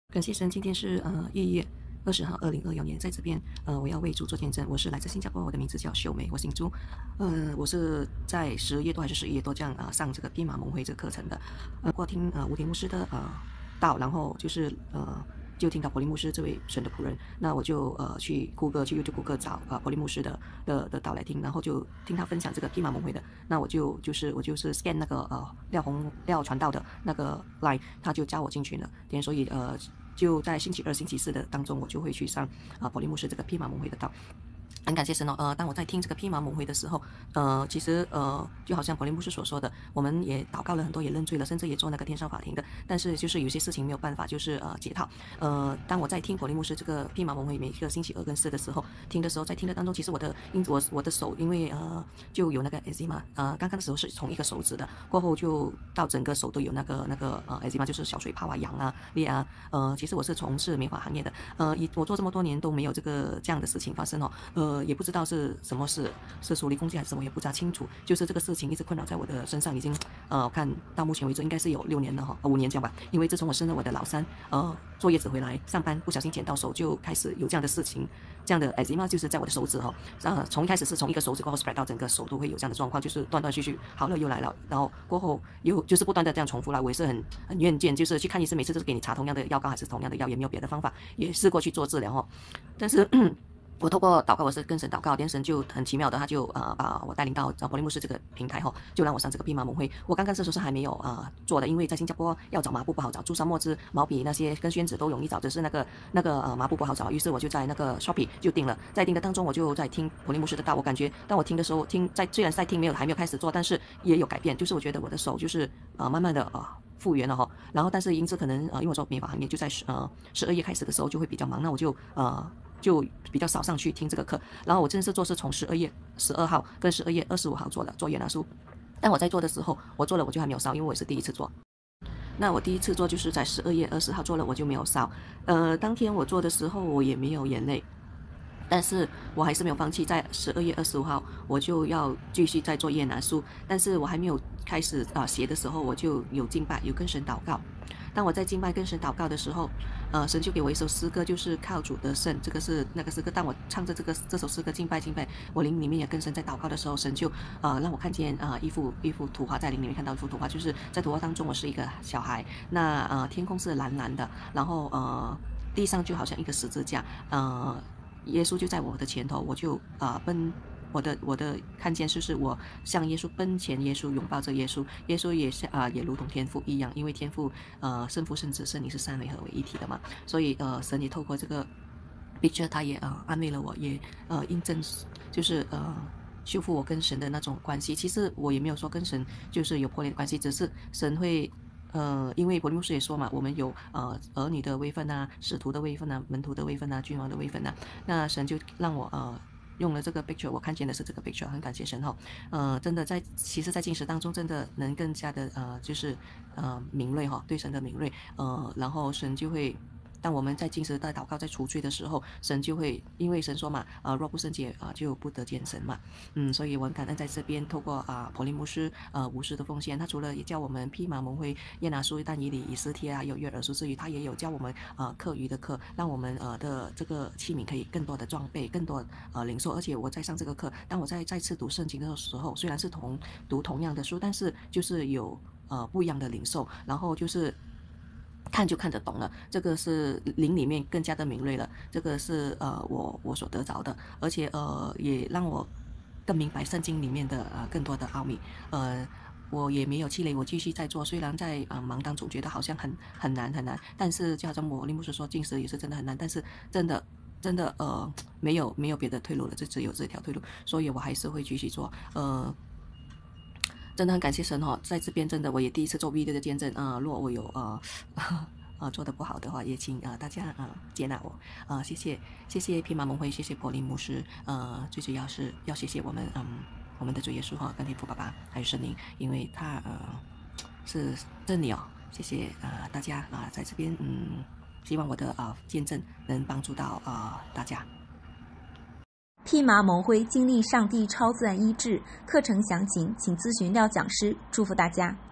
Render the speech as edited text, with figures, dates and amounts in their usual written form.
感谢神，今天是1月20号，2021年，在这边我要为主做见证。我是来自新加坡，我的名字叫秀梅，我姓朱。我是在10月多还是11月多这样上这个兵马盟会这个课程的。过听吴廷牧师的道，然后就是就听到柏林牧师这位神的仆人，那我就去谷歌去 YouTube 谷歌找柏林牧师的道来听，然后就听他分享这个兵马盟会的，那我就是 scan 那个廖传道的那个 line， 他就加我进去了，所以就在星期二、星期四的当中，我就会去上柏林牧师这个兵马盟会的道。很感谢神哦，当我在听这个披麻蒙会的时候，其实就好像柏林牧师所说的，我们也祷告了很多，也认罪了，甚至也做那个天上法庭的，但是就是有些事情没有办法，就是解套。当我在听柏林牧师这个披麻蒙会每个星期二跟四的时候，听的时候，在听的当中，其实我的手因为就有那个 eczema，刚刚的时候是从一个手指的，过后就到整个手都有那个eczema，就是小水泡啊、痒啊、裂啊。其实我是从事美发行业的，我做这么多年都没有这样的事情发生哦。也不知道是什么事，是属灵攻击还是什么，也不大清楚。就是这个事情一直困扰在我的身上，已经看到目前为止应该是有6年了哈，5年这样吧。因为自从我生了我的老三，坐月子回来上班，不小心剪到手，就开始有这样的事情，这样的 eczema 就是在我的手指哈，从一开始是从一个手指过后 spread 到整个手都会有这样的状况，就是断断续续，好了又来了，然后过后又就是不断的这样重复了。我也是很厌倦，就是去看医生，每次都是给你查同样的药膏还是同样的药，也没有别的方法，也试过去做治疗哈，但是我透过祷告，我是跟神祷告，连神就很奇妙的，他就把我带领到柏林牧师这个平台就让我上这个蓖麻盟会。我刚刚这时候是还没有做的，因为在新加坡要找麻布不好找，朱砂墨汁、毛笔那些跟宣纸都容易找，只是那个麻布不好找。于是我就在那个 Shopee 就订了，在订的当中我就在听柏林牧师的道，我感觉当我听的时候，虽然在听还没有开始做，但是也有改变，就是我觉得我的手就是慢慢的复原了哈。然后但是因此可能因为我做美发行业，就在12月开始的时候就会比较忙，那我就比较少上去听这个课，然后我正式做是从12月12号跟12月25号做约拿书。但我在做的时候，我做了我就还没有烧，因为我也是第一次做。那我第一次做就是在12月20号做了，我就没有烧。当天我做的时候我也没有眼泪，但是我还是没有放弃，在12月25号我就要继续再做约拿书，但是我还没有开始写的时候，我就有敬拜，有跟神祷告。当我在敬拜跟神祷告的时候，神就给我一首诗歌，就是靠主得胜，这个是那个诗歌。当我唱着这首诗歌敬拜，我灵里面也跟神在祷告的时候，神就让我看见一幅图画，在灵里面看到一幅图画，就是在图画当中我是一个小孩，那天空是蓝蓝的，然后地上就好像一个十字架，耶稣就在我的前头，我就我的看见就是我向耶稣奔前，耶稣拥抱着耶稣，耶稣也是也如同天父一样，因为天父圣父圣子圣灵是三位合为一体的嘛，所以神也透过这个 picture， 他也安慰了我，也印证就是修复我跟神的那种关系。其实我也没有说跟神就是有破裂的关系，只是神会因为柏林牧师也说嘛，我们有儿女的位分啊，使徒的位分啊，门徒的位分啊，君王的位分啊，那神就让我用了这个 picture， 我看见的是这个 picture， 很感谢神真的其实在进食当中真的能更加的就是敏锐对神的敏锐，然后神就会。当我们在进食、在祷告、在除罪的时候，神就会，因为神说嘛，若不圣洁就不得见神嘛，所以我很感恩在这边透过柏林牧师无私的奉献，他除了也教我们披麻蒙灰、耶拿书、但以理、以斯帖还有约珥书之余，他也有教我们课余的课，让我们的这个器皿可以更多的装备，更多领受。而且我在上这个课，当我再次读圣经的时候，虽然是读同样的书，但是就是有不一样的领受，然后就是看就看得懂了，这个是灵里面更加的敏锐了，这个是我所得着的，而且也让我更明白圣经里面的更多的奥秘，我也没有气馁，我继续在做，虽然在忙当中觉得好像很难，但是就好像我林牧师说进食也是真的很难，但是真的没有别的退路了，就只有这条退路，所以我还是会继续做，真的很感谢神在这边真的我也第一次做 video 的见证若我有做得不好的话，也请大家接纳我谢谢披麻蒙会，谢谢柏林牧师，最主要是要谢谢我们的主耶稣跟天父爸爸还有圣灵，因为他是真理谢谢大家在这边希望我的见证能帮助到大家。 披麻蒙灰经历上帝超自然医治，课程详情请咨询廖讲师，祝福大家。